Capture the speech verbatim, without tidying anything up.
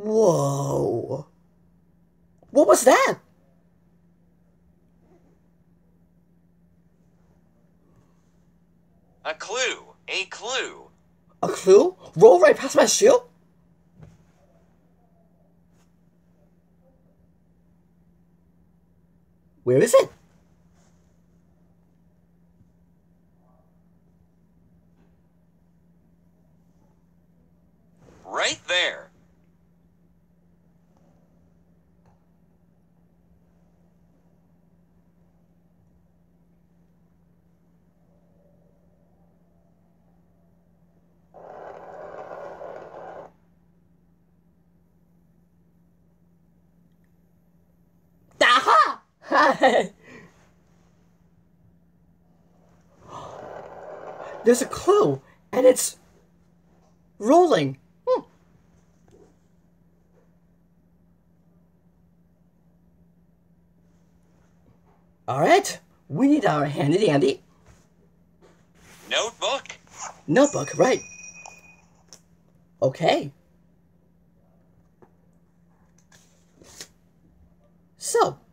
Whoa. What was that? A clue. A clue. A clue? Roll right past my shield? Where is it? Right there. Aha! There's a clue, and it's rolling. Hmm. All right, we need our handy dandy Notebook. notebook, right? Okay. So,